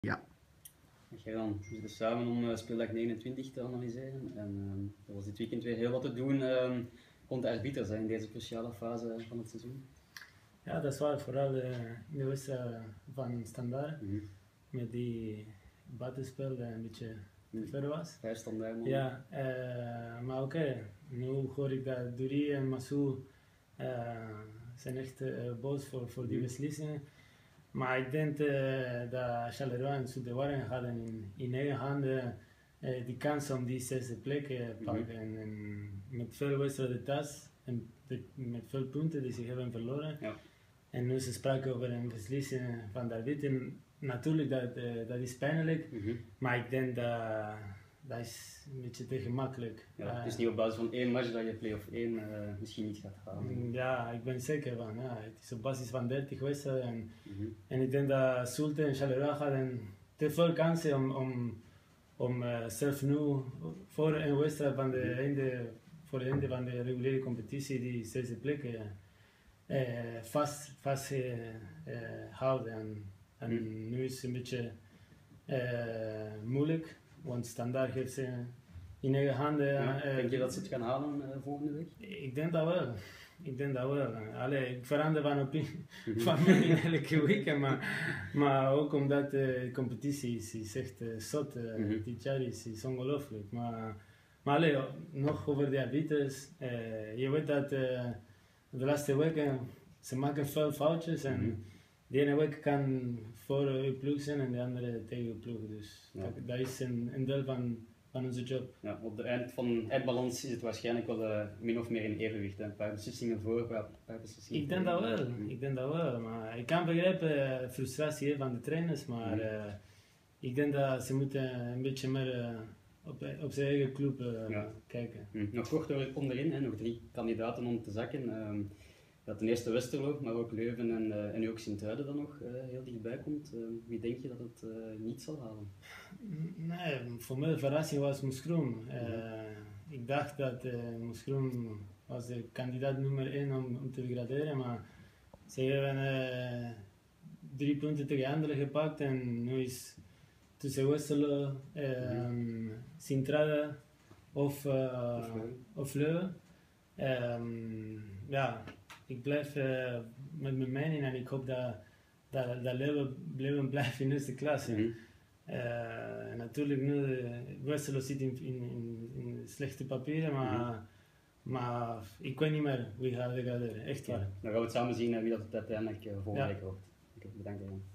Ja. We zitten samen om speeldag 29 te analyseren en er was dit weekend weer heel wat te doen rond de arbiters in deze cruciale fase van het seizoen. Ja, dat is waar, vooral in de wedstrijd van Standaard, met die buitenspel dat een beetje te ver was. Vijf Standaard. Ja, maar oké, nu hoor ik dat Dury en Massou zijn echt boos voor die beslissingen. Maar ik denk dat Charleroi en Zuid-Waregem hadden in eigen handen die kans om die zesde plek te pakken. En met veel wedstrijden thuis en met veel punten die ze hebben verloren. Ja. En nu ze spraken over een beslissing van de arbiter. Natuurlijk, dat is pijnlijk, maar ik denk dat is een beetje te gemakkelijk. Ja, het is niet op basis van één match dat je play-off 1 misschien niet gaat halen. Ja, ik ben zeker van. Ja. Het is op basis van 30 wedstrijden. En ik denk dat Zulte en Charleroi hadden te veel kansen om zelf nu voor een wedstrijd van voor het einde van de reguliere competitie die zesde plek vast houden. En nu is het een beetje moeilijk, want Standaard heeft ze in eigen handen. Denk je dat ze het gaan halen volgende week? Ik denk dat wel. Ik denk dat wel. Allee, ik verander van opinie van mening elke week, maar ook omdat de competitie is echt zot. Dit jaar is ongelooflijk. Maar allee, nog over de arbiters. Je weet dat de laatste weken ze maken veel foutjes en de ene week kan voor uw ploeg zijn en de andere tegen uw ploeg. Dus dat is een deel van onze job. Ja, op de eindbalans is het waarschijnlijk wel min of meer in evenwicht. Een paar beslissingen voor, een paar beslissingen Ik denk dat wel. Ik denk dat wel. Maar ik kan begrijpen frustratie van de trainers, maar ik denk dat ze moeten een beetje meer op zijn eigen club kijken. Nog kort onderin, nog 3 kandidaten om te zakken. Dat ten eerste Westerlo, maar ook Leuven en nu ook Sint-Truiden dan nog heel dichtbij komt. Wie denk je dat het niet zal halen? Nee, voor mij de verrassing was Moeskroen. Ik dacht dat Moeskroen was de kandidaat nummer 1 om te degraderen, maar ze hebben 3 punten tegen anderen gepakt en nu is tussen Westerlo, Sint-Truiden of Leuven. Ja, ik blijf met mijn mening en ik hoop dat Leuven blijft in eerste klasse. Natuurlijk nu Westerlo zit in slechte papieren, maar ik weet niet meer wie gaat degraderen, echt waar. Dan gaan we het samen zien wie dat uiteindelijk volgende week wordt. Bedankt.